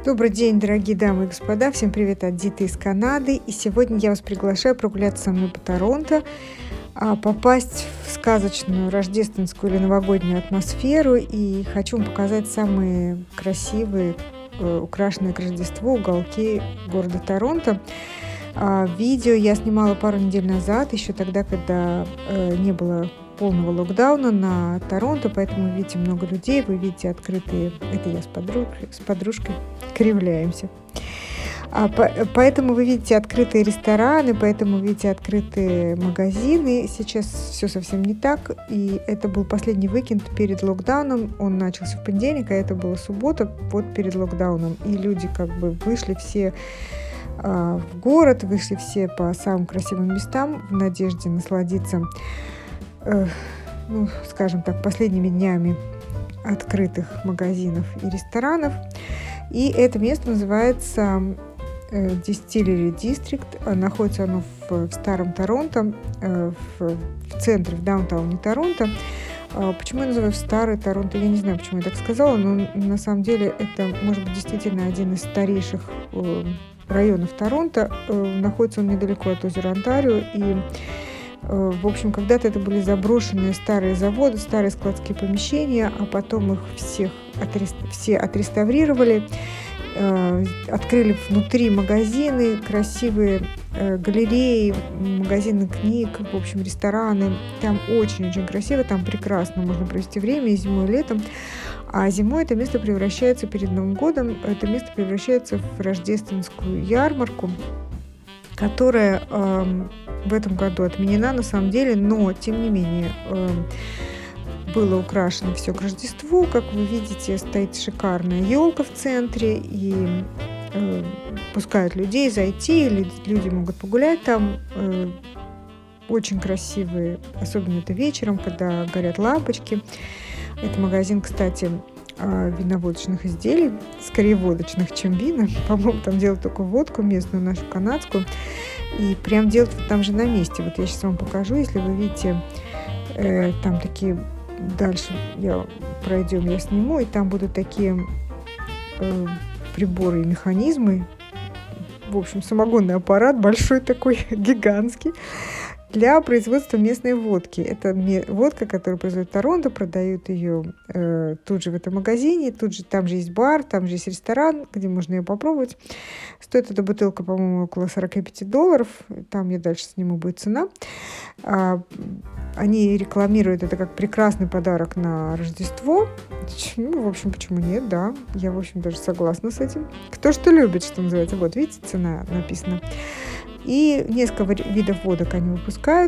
Добрый день, дорогие дамы и господа, всем привет от Диты из Канады. И сегодня я вас приглашаю прогуляться со мной по Торонто, попасть в сказочную рождественскую или новогоднюю атмосферу. И хочу вам показать самые красивые, украшенные к Рождеству уголки города Торонто. Видео я снимала пару недель назад, еще тогда, когда не было полного локдауна на Торонто, поэтому вы видите много людей, вы видите открытые, это я с подружкой кривляемся. Поэтому вы видите открытые рестораны, поэтому вы видите открытые магазины. Сейчас все совсем не так, и это был последний уикенд перед локдауном, он начался в понедельник, а это была суббота, вот перед локдауном, и люди как бы вышли все в город, вышли все по самым красивым местам в надежде насладиться, скажем так, последними днями открытых магазинов и ресторанов. И это место называется Distillery District. Находится оно в старом Торонто, в центре, в даунтауне Торонто. Почему я называю старый Торонто? Я не знаю, почему я так сказала, но на самом деле это, может быть, действительно один из старейших районов Торонто. Находится он недалеко от озера Онтарио. И в общем, когда-то это были заброшенные старые заводы, старые складские помещения, а потом их все отреставрировали, открыли внутри магазины, красивые галереи, магазины книг, в общем, рестораны. Там очень-очень красиво, там прекрасно можно провести время и зимой, и летом. А зимой это место превращается, перед Новым годом, это место превращается в рождественскую ярмарку, которая в этом году отменена на самом деле, но тем не менее было украшено все к Рождеству. Как вы видите, стоит шикарная елка в центре, и пускают людей зайти, люди могут погулять там. Очень красивые, особенно это вечером, когда горят лампочки. Это магазин, кстати, виноводочных изделий, скорее водочных, чем вина. По-моему, там делают только водку местную, нашу канадскую. И прям делают там же на месте. Вот я сейчас вам покажу, если вы видите, там такие, дальше я сниму, и там будут такие приборы и механизмы. В общем, самогонный аппарат большой такой, гигантский, для производства местной водки. Это водка, которую производит Торонто, продают ее тут же в этом магазине, там же есть бар, там же есть ресторан, где можно ее попробовать. Стоит эта бутылка, по-моему, около $45, там я дальше сниму, будет цена. Они рекламируют это как прекрасный подарок на Рождество. В общем, почему нет, да, я, в общем, даже согласна с этим. Кто что любит, что называется. Вот, видите, цена написана. И несколько видов водок они выпускают.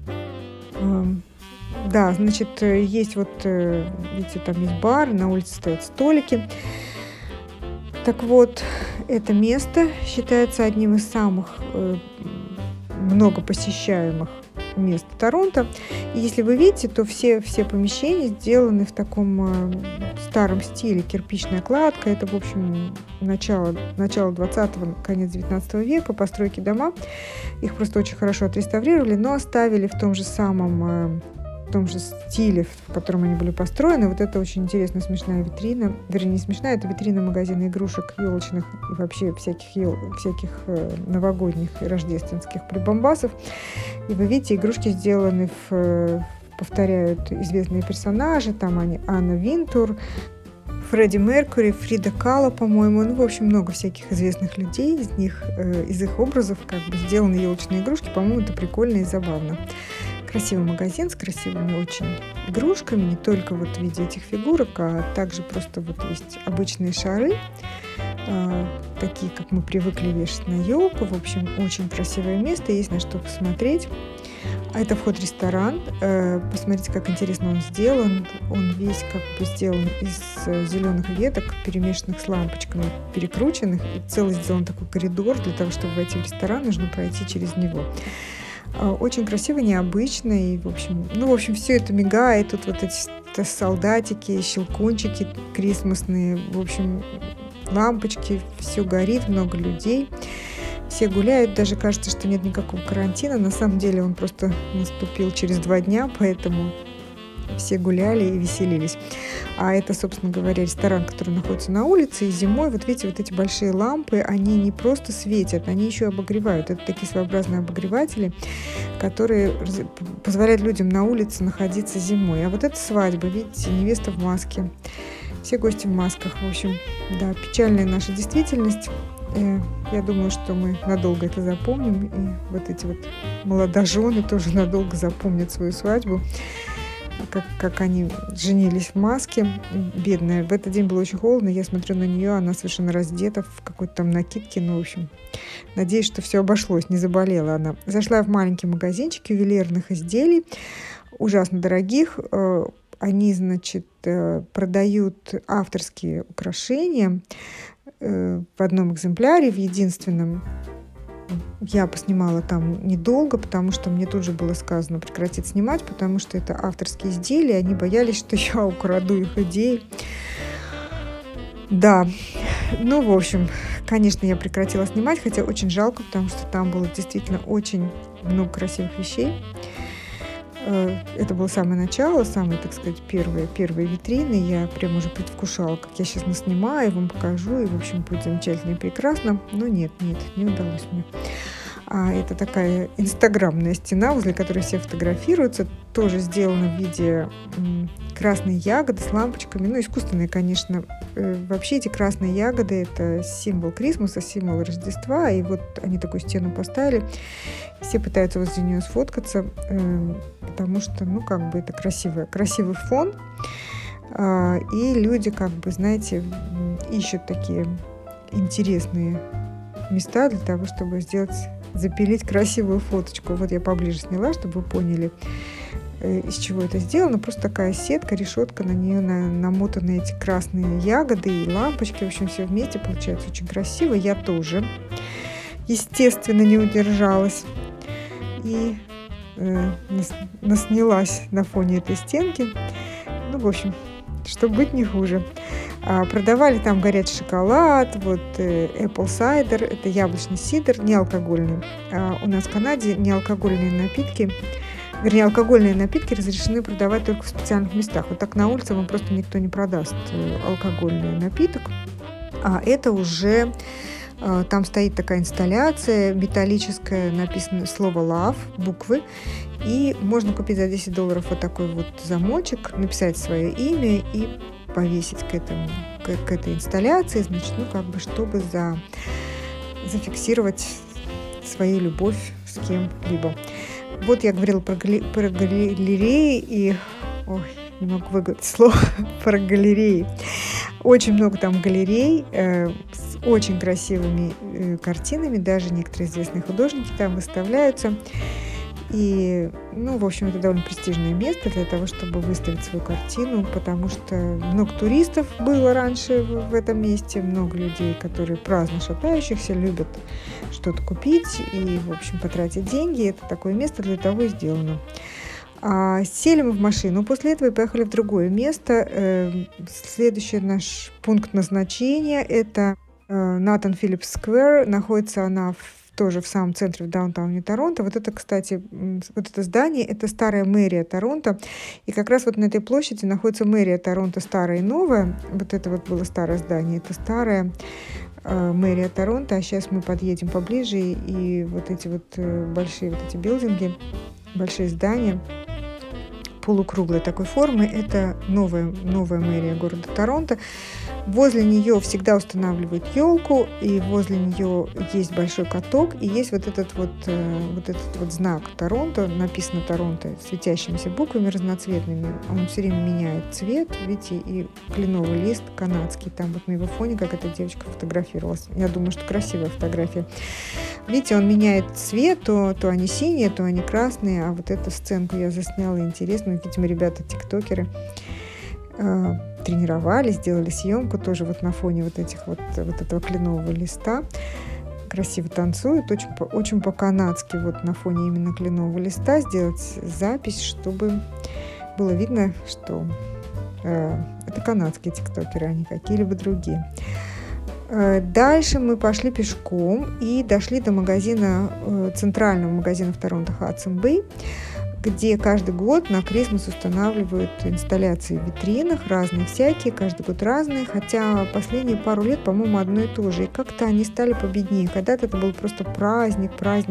Да, значит, есть вот, видите, там есть бар, на улице стоят столики. Так вот, это место считается одним из самых много посещаемых мест Торонто. И если вы видите, то все помещения сделаны в таком старом стиле. Кирпичная кладка. Это, в общем, начало 20-го, конец 19 века, постройки дома. Их просто очень хорошо отреставрировали, но оставили в том же стиле, в котором они были построены. Вот это очень интересная, смешная витрина. Вернее, не смешная, это витрина магазина игрушек елочных и вообще всяких новогодних и рождественских прибамбасов. И вы видите, игрушки сделаны повторяют известные персонажи. Там они Анна Винтур, Фредди Меркьюри, Фрида Кало, по-моему. В общем, много всяких известных людей. Из их образов как бы сделаны елочные игрушки. По-моему, это прикольно и забавно. Красивый магазин с красивыми очень игрушками, не только вот в виде этих фигурок, а также просто вот есть обычные шары, такие, как мы привыкли вешать на елку. В общем, очень красивое место, есть на что посмотреть. А это вход в ресторан. Посмотрите, как интересно он сделан. Он весь как бы сделан из зеленых веток, перемешанных с лампочками, перекрученных. И целый сделан такой коридор. Для того, чтобы войти в ресторан, нужно пройти через него. Очень красиво, необычно. И, в общем, все это мигает. Тут вот эти солдатики, щелкунчики крисмасные. В общем, лампочки, все горит, много людей. Все гуляют, даже кажется, что нет никакого карантина. На самом деле он просто наступил через 2 дня, поэтому все гуляли и веселились. А это, собственно говоря, ресторан, который находится на улице, и зимой вот видите, вот эти большие лампы, они не просто светят, они еще обогревают. Это такие своеобразные обогреватели, которые позволяют людям на улице находиться зимой. А вот эта свадьба, видите, невеста в маске, все гости в масках. В общем, да, печальная наша действительность. Я думаю, что мы надолго это запомним, и вот эти вот молодожены тоже надолго запомнят свою свадьбу, как они женились в маске. Бедная. В этот день было очень холодно, я смотрю на нее, она совершенно раздета в какой-то там накидке. Ну, в общем, надеюсь, что все обошлось, не заболела она. Зашла в маленький магазинчик ювелирных изделий, ужасно дорогих. Они, значит, продают авторские украшения в одном экземпляре, в единственном. Я поснимала там недолго, потому что мне тут же было сказано прекратить снимать, потому что это авторские изделия, они боялись, что я украду их идеи. Да, ну, в общем, конечно, я прекратила снимать, хотя очень жалко, потому что там было действительно очень много красивых вещей. Это было самое начало, самые, так сказать, первые витрины. Я прям уже предвкушала, как я сейчас наснимаю, вам покажу, и, в общем, будет замечательно и прекрасно. Но нет, не удалось мне. Это такая инстаграмная стена, возле которой все фотографируются, тоже сделана в виде красной ягоды с лампочками, ну, искусственные, конечно. Вообще эти красные ягоды – это символ Крисмаса, символ Рождества, и вот они такую стену поставили, все пытаются возле нее сфоткаться, потому что, ну, как бы это красивый фон, и люди, как бы, знаете, ищут такие интересные места для того, чтобы запилить красивую фоточку. Вот я поближе сняла, чтобы вы поняли, из чего это сделано. Просто такая сетка, решетка, на нее намотаны эти красные ягоды и лампочки. В общем, все вместе получается очень красиво. Я тоже, естественно, не удержалась и наснялась на фоне этой стенки. Ну, в общем, чтобы быть не хуже. Продавали там горячий шоколад, вот apple cider, это яблочный сидр, неалкогольный. У нас в Канаде неалкогольные напитки, вернее, алкогольные напитки разрешены продавать только в специальных местах. Вот так на улице вам просто никто не продаст алкогольный напиток. А это уже там стоит такая инсталляция металлическая, написано слово love, буквы, и можно купить за $10 вот такой вот замочек, написать свое имя и повесить к этой инсталляции, значит, ну, как бы, чтобы зафиксировать свою любовь с кем-либо. Вот я говорила про галереи, и, не могу выговорить слово, про галереи. Очень много там галерей с очень красивыми картинами, даже некоторые известные художники там выставляются. И, ну, в общем, это довольно престижное место для того, чтобы выставить свою картину, потому что много туристов было раньше в этом месте, много людей, которые праздно шатающихся, любят что-то купить и, в общем, потратить деньги. Это такое место для того и сделано. Сели мы в машину после этого и поехали в другое место. Следующий наш пункт назначения – это Натан Филлипс Сквер. Находится она тоже в самом центре, в даунтауне Торонто. Вот это, кстати, вот это здание, это старая мэрия Торонто. И как раз вот на этой площади находится мэрия Торонто, старая и новая. Вот это вот было старое здание, это старая мэрия Торонто. А сейчас мы подъедем поближе, и вот эти вот большие вот эти билдинги, большие здания полукруглой такой формы, это новая мэрия города Торонто. Возле нее всегда устанавливают елку, и возле нее есть большой каток, и есть вот этот вот знак Торонто, написано Торонто светящимися буквами разноцветными. Он все время меняет цвет, видите, и кленовый лист канадский, там вот на его фоне, как эта девочка фотографировалась. Я думаю, что красивая фотография. Видите, он меняет цвет, то они синие, то они красные, а вот эту сценку я засняла, интересно, видимо, ребята-тиктокеры тренировались, сделали съемку тоже вот на фоне вот этого кленового листа. Красиво танцуют, очень по-канадски вот на фоне именно кленового листа сделать запись, чтобы было видно, что это канадские тиктокеры, а не какие-либо другие. Дальше мы пошли пешком и дошли до центрального магазина в Торонто Hudson Bay, где каждый год на Крисмас устанавливают инсталляции в витринах, разные всякие, каждый год разные, хотя последние пару лет, по-моему, одно и то же. И как-то они стали победнее. Когда-то это был просто праздник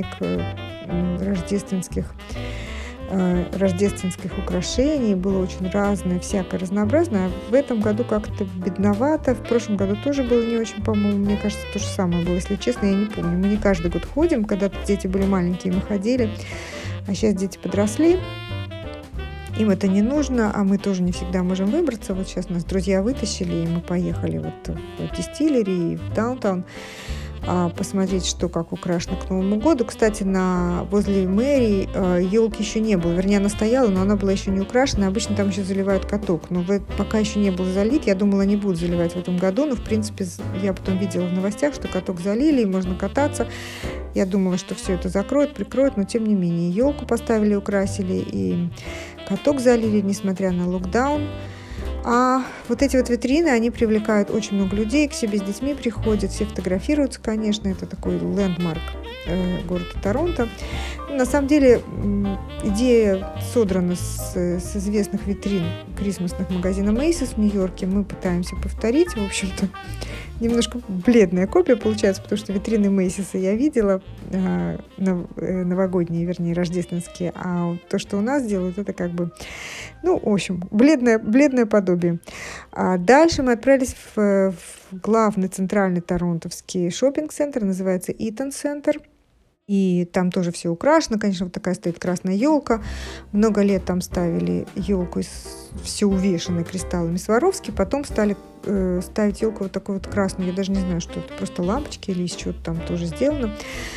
рождественских украшений, было очень разное, всякое разнообразное. А в этом году как-то бедновато, в прошлом году тоже было не очень, по-моему, мне кажется, то же самое было, если честно, я не помню. Мы не каждый год ходим, когда-то дети были маленькие, мы ходили, а сейчас дети подросли, им это не нужно, а мы тоже не всегда можем выбраться. Вот сейчас нас друзья вытащили, и мы поехали вот в Дистиллери и в Даунтаун посмотреть, что как украшено к Новому году. Кстати, возле мэрии елки еще не было. Вернее, она стояла, но она была еще не украшена. Обычно там еще заливают каток. Но пока еще не был залит. Я думала, они будут заливать в этом году. Но, в принципе, я потом видела в новостях, что каток залили, и можно кататься. Я думала, что все это закроют, прикроют. Но, тем не менее, елку поставили, украсили, и каток залили, несмотря на локдаун. А вот эти вот витрины, они привлекают очень много людей, к себе с детьми приходят, все фотографируются, конечно, это такой лендмарк города Торонто. На самом деле идея содрана с известных витрин крисмасных магазина Macy's в Нью-Йорке. Мы пытаемся повторить, в общем-то, немножко бледная копия получается, потому что витрины Macy's я видела, новогодние, вернее, рождественские, а то, что у нас делают, это как бы, в общем, бледное подобие. А дальше мы отправились в главный центральный торонтовский шоппинг-центр, называется Eaton Center. И там тоже все украшено, конечно, вот такая стоит красная елка. Много лет там ставили елку, все увешанной кристаллами Сваровски, потом стали ставить елку вот такую вот красную, я даже не знаю, что это, просто лампочки или из чего-то там тоже сделано.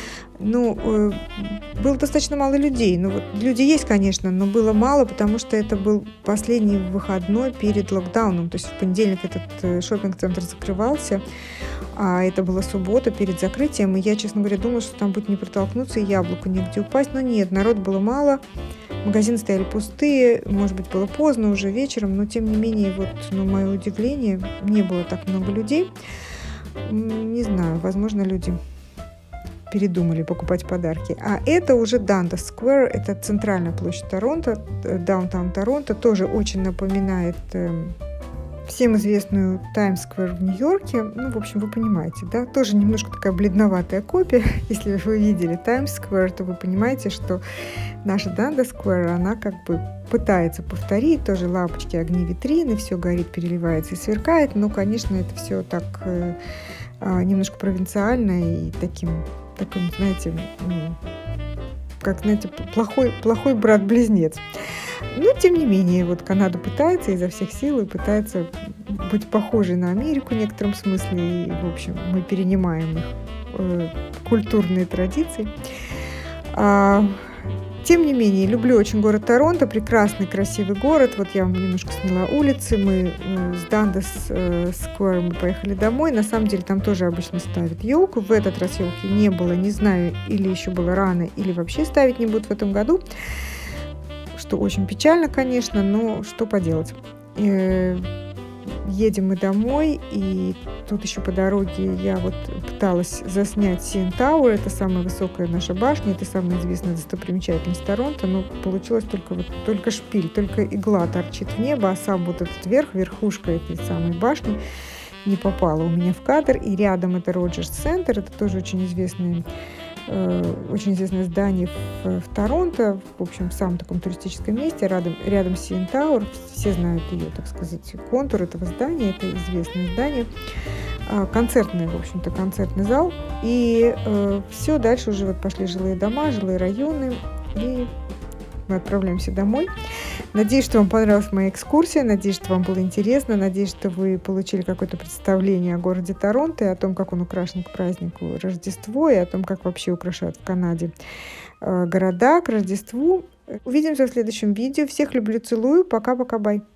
Было достаточно мало людей. Люди есть, конечно, но было мало, потому что это был последний выходной перед локдауном. То есть в понедельник этот шоппинг-центр закрывался, а это была суббота перед закрытием. И я, честно говоря, думала, что там будет не протолкнуться и яблоку негде упасть. Но нет, народ было мало, магазины стояли пустые, может быть, было поздно, уже вечером, но тем не менее, мое удивление, не было так много людей. Не знаю, возможно, люди передумали покупать подарки. А это уже Dundas Square, это центральная площадь Торонто, даунтаун Торонто, тоже очень напоминает всем известную Times Square в Нью-Йорке. В общем, вы понимаете, да, тоже немножко такая бледноватая копия. Если вы видели Times Square, то вы понимаете, что наша Dundas Square, она как бы пытается повторить, тоже лампочки, огни, витрины, все горит, переливается и сверкает, но, конечно, это все так немножко провинциально и таким, знаете, плохой брат-близнец. Но, тем не менее, Канада пытается изо всех сил и пытается быть похожей на Америку в некотором смысле. И, в общем, мы перенимаем их культурные традиции. Тем не менее, люблю очень город Торонто, прекрасный, красивый город. Я вам немножко сняла улицы. Мы с Dundas Square мы поехали домой. На самом деле, там тоже обычно ставят елку. В этот раз елки не было, не знаю, или еще было рано, или вообще ставить не будут в этом году. Что очень печально, конечно, но что поделать. Едем мы домой, и тут еще по дороге я пыталась заснять CN Tower, это самая высокая наша башня, это самая известная достопримечательность Торонто, но получилось только шпиль, только игла торчит в небо, а сам этот верхушка этой самой башни не попала у меня в кадр. И рядом это Роджерс Центр, это тоже очень известное здание в Торонто, в общем, в самом таком туристическом месте, рядом CN Tower, все знают ее, так сказать, контур этого здания, это известное здание, концертный, в общем-то, концертный зал, и все, дальше уже пошли жилые дома, жилые районы, и мы отправляемся домой. Надеюсь, что вам понравилась моя экскурсия, надеюсь, что вам было интересно, надеюсь, что вы получили какое-то представление о городе Торонто и о том, как он украшен к празднику Рождество, и о том, как вообще украшают в Канаде города к Рождеству. Увидимся в следующем видео. Всех люблю, целую. Пока-пока, бай.